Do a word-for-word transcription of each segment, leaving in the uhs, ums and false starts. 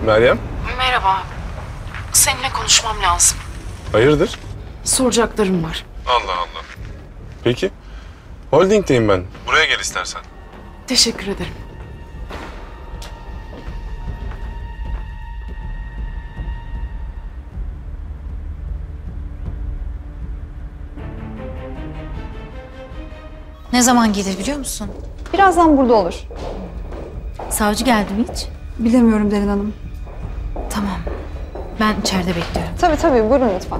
Meryem? Merhaba. Seninle konuşmam lazım. Hayırdır? Soracaklarım var. Allah Allah. Peki. Holding'deyim ben. Buraya gel istersen. Teşekkür ederim. Ne zaman gelir biliyor musun? Birazdan burada olur. Savcı geldi mi hiç? Bilemiyorum Derin Hanım. Tamam. Ben içeride bekliyorum. Tabii tabii, buyurun lütfen.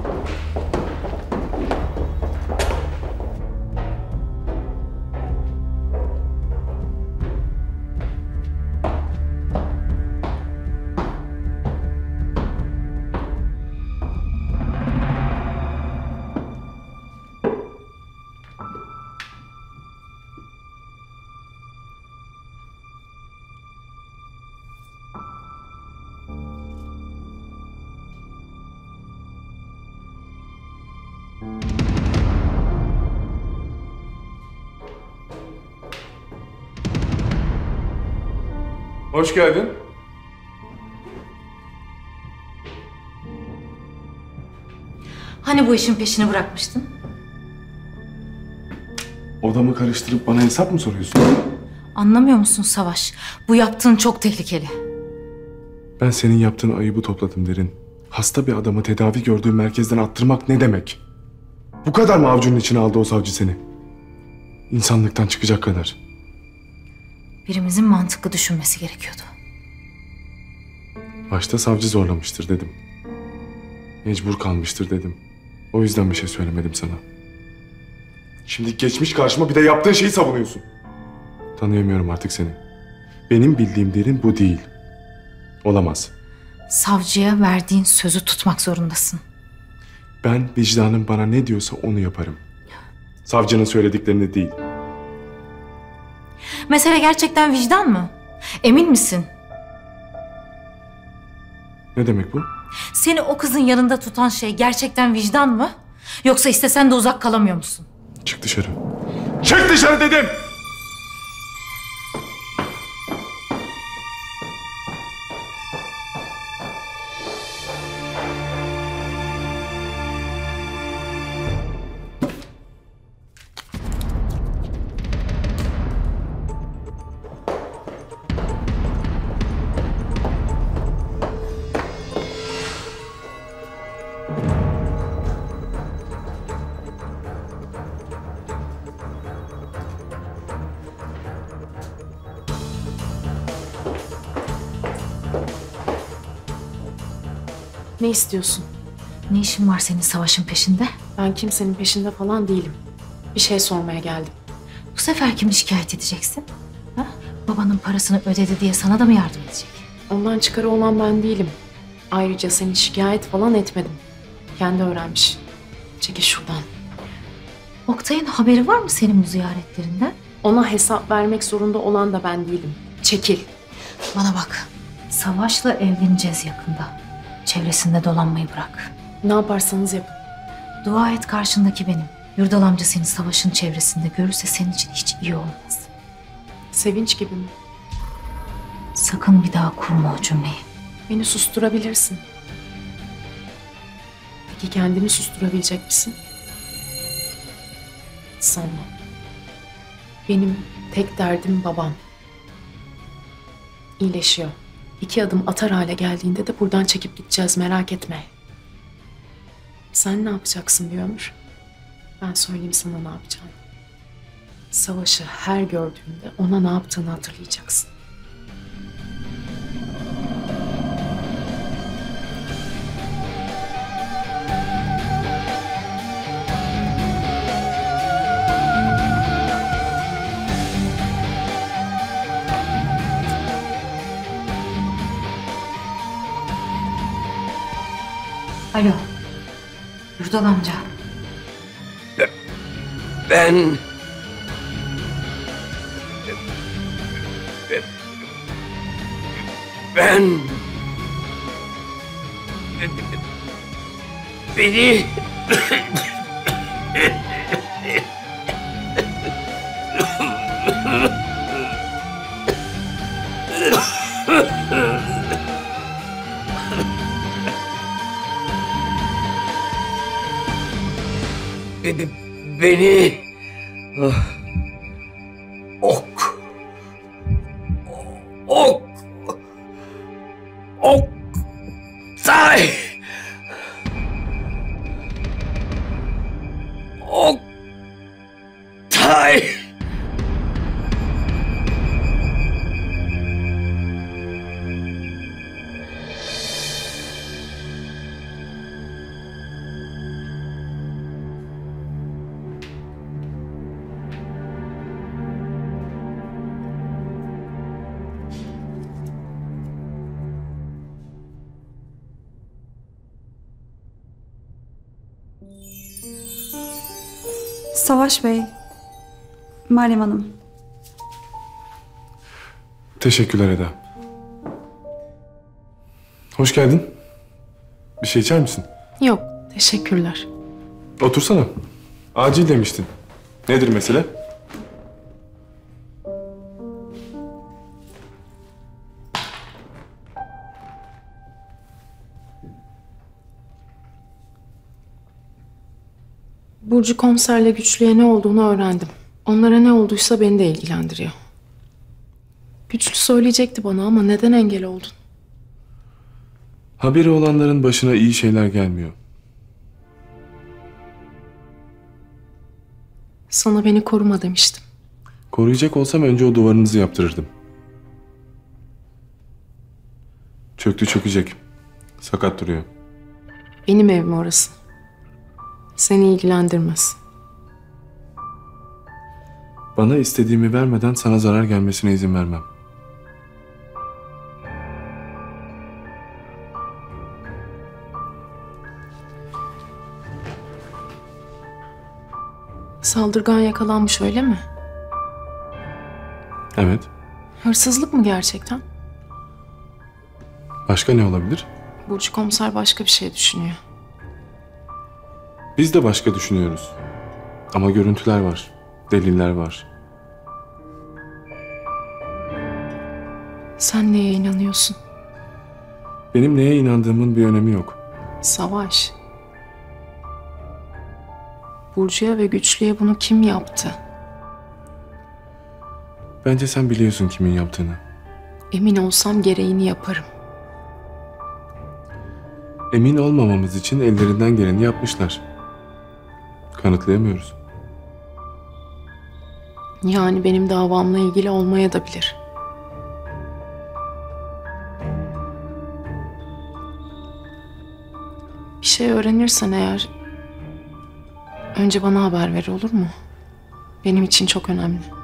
Hoş geldin. Hani bu işin peşini bırakmıştın? Odamı karıştırıp bana hesap mı soruyorsun? Anlamıyor musun Savaş? Bu yaptığın çok tehlikeli. Ben senin yaptığın ayıbı topladım Derin. Hasta bir adamı tedavi gördüğü merkezden attırmak ne demek? Bu kadar mı avucunun içine aldı o savcı seni? İnsanlıktan çıkacak kadar. Birimizin mantıklı düşünmesi gerekiyordu. Başta savcı zorlamıştır dedim. Mecbur kalmıştır dedim. O yüzden bir şey söylemedim sana. Şimdi geçmiş karşıma bir de yaptığın şeyi savunuyorsun. Tanıyamıyorum artık seni. Benim bildiğim Derin bu değil. Olamaz. Savcıya verdiğin sözü tutmak zorundasın. Ben vicdanım bana ne diyorsa onu yaparım. Savcının söylediklerini değil. Mesele gerçekten vicdan mı? Emin misin? Ne demek bu? Seni o kızın yanında tutan şey gerçekten vicdan mı? Yoksa istesen de uzak kalamıyor musun? Çık dışarı. Çık dışarı dedim! Ne istiyorsun? Ne işin var senin Savaş'ın peşinde? Ben kimsenin peşinde falan değilim. Bir şey sormaya geldim. Bu sefer kimi şikayet edeceksin? Ha? Babanın parasını ödedi diye sana da mı yardım edecek? Ondan çıkarı olan ben değilim. Ayrıca seni şikayet falan etmedim. Kendi öğrenmiş. Çekil şuradan. Oktay'ın haberi var mı senin bu ziyaretlerinden? Ona hesap vermek zorunda olan da ben değilim. Çekil. Bana bak. Savaş'la evleneceğiz yakında. Çevresinde dolanmayı bırak. Ne yaparsanız yapın. Dua et karşındaki benim. Yurdal amca seni Savaş'ın çevresinde görürse senin için hiç iyi olmaz. Sevinç gibi mi? Sakın bir daha kurma o cümleyi. Beni susturabilirsin. Peki kendini susturabilecek misin? Sanmam. Benim tek derdim babam. İyileşiyor. İki adım atar hale geldiğinde de buradan çekip gideceğiz, merak etme. Sen ne yapacaksın bir ömür? Ben söyleyeyim sana ne yapacağını. Savaşı her gördüğünde ona ne yaptığını hatırlayacaksın. Alo. Yurdal amca. Ben... Ben... Beni... be- be- beni ah, ok ok ok Tay ok Tay Savaş Bey, Meryem Hanım. Teşekkürler Eda. Hoş geldin. Bir şey içer misin? Yok, teşekkürler. Otursana. Acil demiştin. Nedir mesele? Burcu komiserle Güçlü'ye ne olduğunu öğrendim. Onlara ne olduysa beni de ilgilendiriyor. Güçlü söyleyecekti bana ama neden engel oldun? Haberi olanların başına iyi şeyler gelmiyor. Sana beni koruma demiştim. Koruyacak olsam önce o duvarınızı yaptırırdım. Çöktü çökecek. Sakat duruyor. Benim evim orası. Seni ilgilendirmez. Bana istediğimi vermeden sana zarar gelmesine izin vermem. Saldırgan yakalanmış öyle mi? Evet. Hırsızlık mı gerçekten? Başka ne olabilir? Burcu komiser başka bir şey düşünüyor. Biz de başka düşünüyoruz. Ama görüntüler var. Deliller var. Sen neye inanıyorsun? Benim neye inandığımın bir önemi yok. Savaş. Burcu'ya ve Güçlü'ye bunu kim yaptı? Bence sen biliyorsun kimin yaptığını. Emin olsam gereğini yaparım. Emin olmamamız için ellerinden geleni yapmışlar. Kanıtlayamıyoruz. Yani benim davamla ilgili olmaya da bilir. Bir şey öğrenirsen eğer önce bana haber ver olur mu? Benim için çok önemli.